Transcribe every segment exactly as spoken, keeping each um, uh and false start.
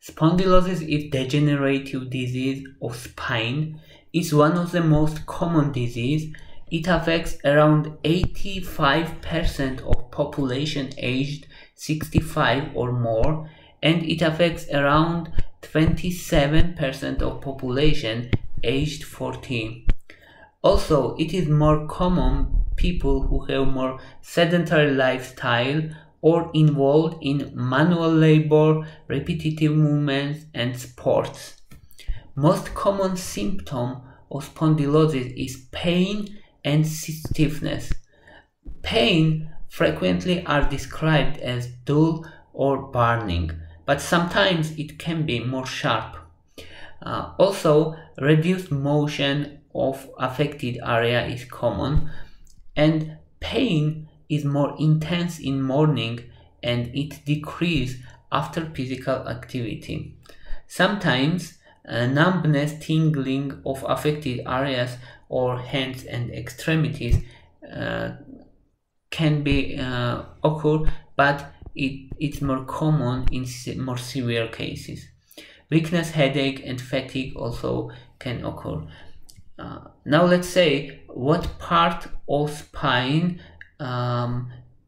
Spondylosis is degenerative disease of spine. It's one of the most common diseases. It affects around eighty-five percent of population aged sixty-five or more, and it affects around twenty-seven percent of population aged forty. Also, it is more common people who have more sedentary lifestyle or involved in manual labor, repetitive movements, and sports. Most common symptom of spondylosis is pain and stiffness. Pain frequently are described as dull or burning, but sometimes it can be more sharp. Uh, also, reduced motion of affected area is common, and pain is more intense in morning and it decreases after physical activity. Sometimes uh, numbness, tingling of affected areas or hands and extremities uh, can be uh, occur, but it, it's more common in se more severe cases. Weakness, headache, and fatigue also can occur. Uh, now let's say what part of spine um,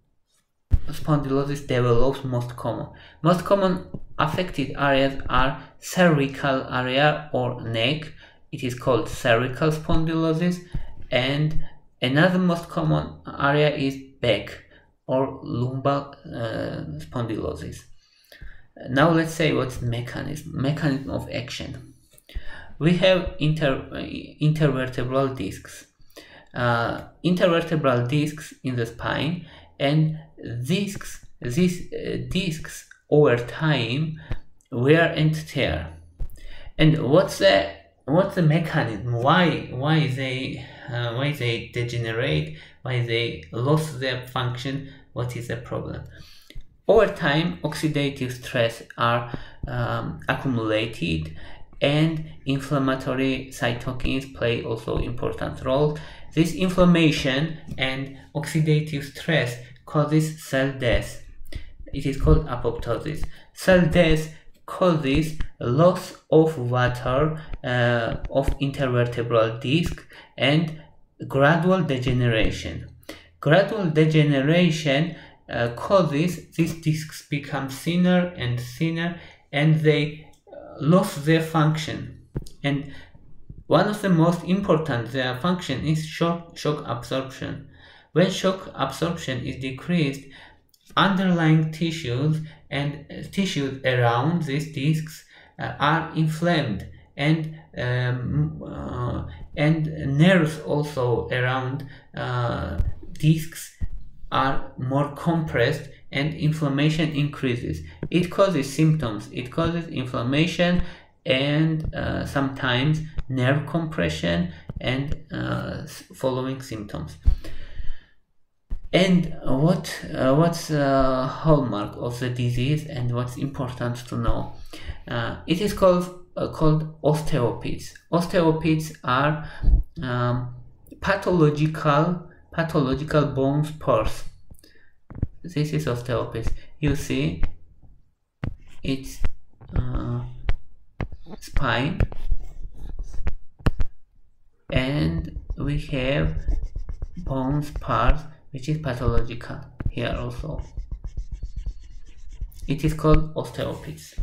spondylosis develops most common. Most common affected areas are cervical area or neck. It is called cervical spondylosis, and another most common area is back or lumbar uh, spondylosis. Now let's say what's mechanism mechanism of action. We have inter, uh, intervertebral discs, uh, intervertebral discs in the spine, and discs, these uh, discs over time wear and tear. And what's the what's the mechanism? Why why they uh, why they degenerate? Why they lost their function? What is the problem? Over time, oxidative stress are um, accumulated, and inflammatory cytokines play also important role. This inflammation and oxidative stress causes cell death. It is called apoptosis. Cell death causes loss of water uh, of intervertebral disc and gradual degeneration. Gradual degeneration uh, causes these discs become thinner and thinner, and they lost their function. And one of the most important their function is shock, shock absorption. When shock absorption is decreased, underlying tissues and uh, tissues around these discs uh, are inflamed, and um, uh, and nerves also around uh, discs are more compressed, and inflammation increases. It causes symptoms. It causes inflammation and uh, sometimes nerve compression and uh, following symptoms. And what uh, what's the hallmark of the disease and what's important to know? Uh, it is called uh, called osteopathies. Osteopathies are um, pathological pathological bone spurs. This is osteopathy. You see, it's uh, spine, and we have bone spurs, which is pathological here also. It is called osteopathy.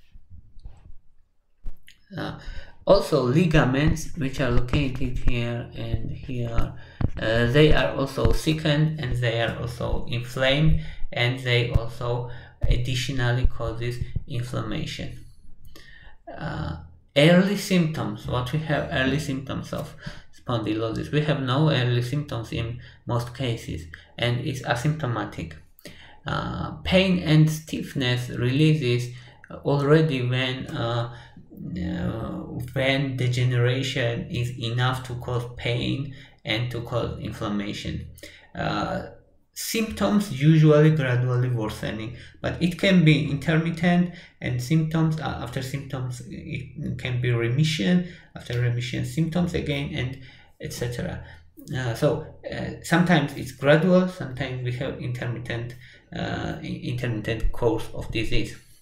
Uh, also, ligaments, which are located here and here, uh, they are also thickened, and they are also inflamed, and they also additionally causes inflammation. Uh, early symptoms. What we have early symptoms of spondylosis. We have no early symptoms in most cases, and it's asymptomatic. Uh, pain and stiffness releases already when uh, uh, when degeneration is enough to cause pain and to cause inflammation. Uh, symptoms usually gradually worsening, but it can be intermittent, and symptoms uh, after symptoms it can be remission, after remission symptoms again, and et cetera. Uh, so uh, sometimes it's gradual, sometimes we have intermittent uh, intermittent course of disease.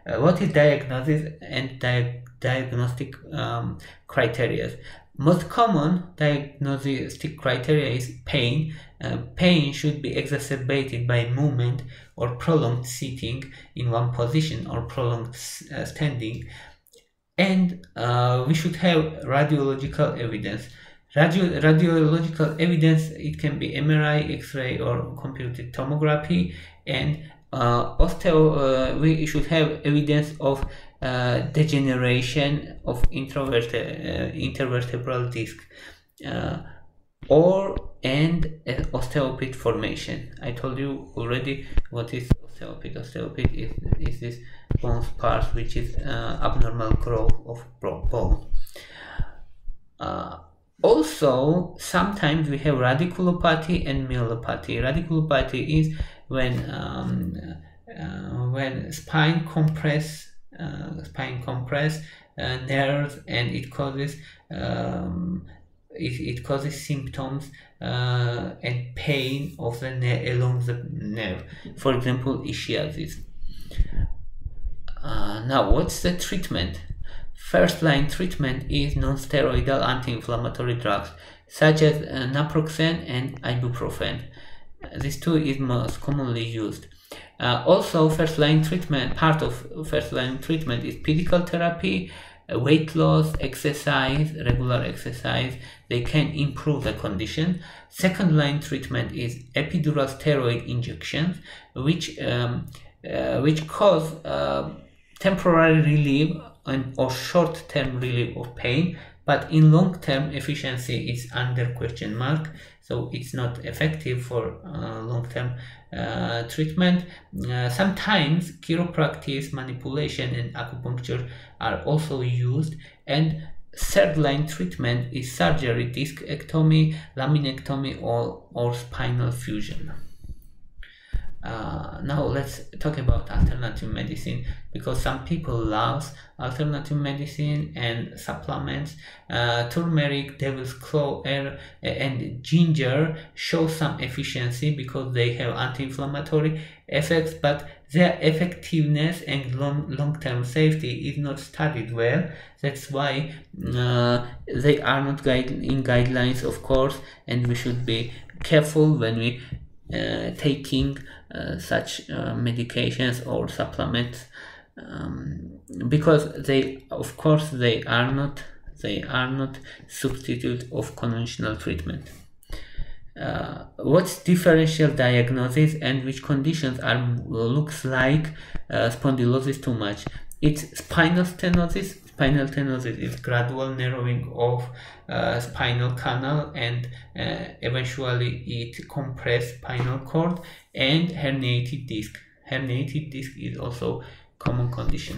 uh, what is diagnosis and di diagnostic um, criteria? Most common diagnostic criteria is pain. Uh, pain should be exacerbated by movement or prolonged sitting in one position or prolonged uh, standing. And uh, we should have radiological evidence. Radio radiological evidence, it can be M R I, X-ray, or computed tomography. And uh, osteo, uh, we should have evidence of uh, degeneration of introverte uh, intervertebral disc, uh, or and uh, osteophyte formation. I told you already what is osteophyte. Osteophyte is, is this bone part which is uh, abnormal growth of bone. Uh, Also, sometimes we have radiculopathy and myelopathy. Radiculopathy is when um, uh, when spine compress, uh, spine compress uh, nerves, and it causes um, it, it causes symptoms uh, and pain of the nerve along the nerve. For example, ischiasis. Uh, now, what's the treatment? First-line treatment is non-steroidal anti-inflammatory drugs such as uh, naproxen and ibuprofen. Uh, these two is most commonly used. Uh, also, first-line treatment, part of first-line treatment is physical therapy, uh, weight loss, exercise, regular exercise. They can improve the condition. Second-line treatment is epidural steroid injections, which um, uh, which cause uh, temporary relief and or short-term relief of pain, but in long-term efficiency is under question mark, so it's not effective for uh, long-term uh, treatment. Uh, sometimes chiropractic, manipulation, and acupuncture are also used. And third-line treatment is surgery, discectomy, laminectomy, or, or spinal fusion. Uh, now let's talk about alternative medicine, because some people love alternative medicine and supplements. Uh, turmeric, devil's claw, air, and ginger show some efficiency because they have anti-inflammatory effects, but their effectiveness and long, long-term safety is not studied well. That's why uh, they are not guide in guidelines, of course, and we should be careful when we uh, taking Uh, such uh, medications or supplements, um, because they, of course, they are not they are not substitute of conventional treatment. Uh, what's differential diagnosis and which conditions are looks like uh, spondylosis too much? It's spinal stenosis. Spinal stenosis is gradual narrowing of uh, spinal canal, and uh, eventually it compressed spinal cord. And herniated disc. Herniated disc is also common condition.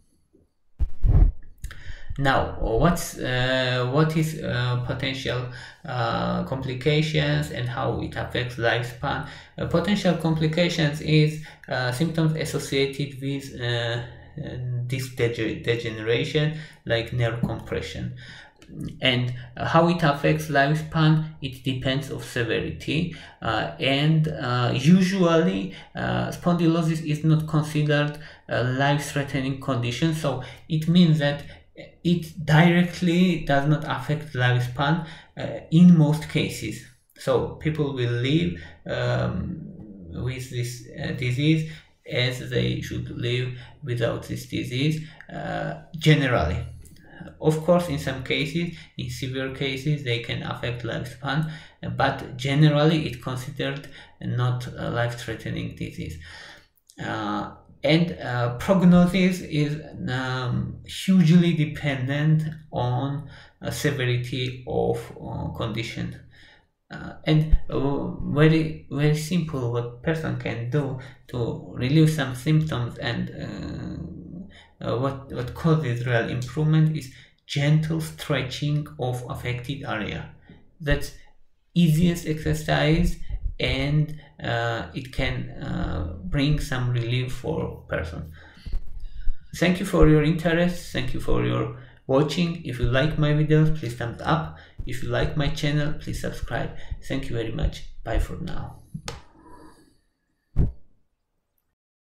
Now, what's uh, what is uh, potential uh, complications and how it affects lifespan? Uh, potential complications is uh, symptoms associated with uh, disc degeneration, like nerve compression. And how it affects lifespan, it depends of severity, uh, and uh, usually uh, spondylosis is not considered a life-threatening condition, so it means that it directly does not affect lifespan uh, in most cases. So people will live um, with this uh, disease as they should live without this disease uh, generally. Of course, in some cases, in severe cases, they can affect lifespan, but generally it's considered not a life-threatening disease. Uh, and uh, prognosis is um, hugely dependent on uh, severity of uh, condition. Uh, and uh, very very simple what person can do to relieve some symptoms and uh, uh, what what causes real improvement is gentle stretching of affected area. That's easiest exercise, and uh, it can uh, bring some relief for person. Thank you for your interest. Thank you for your watching. If you like my videos, please thumbs up. If you like my channel, please subscribe. Thank you very much. Bye for now.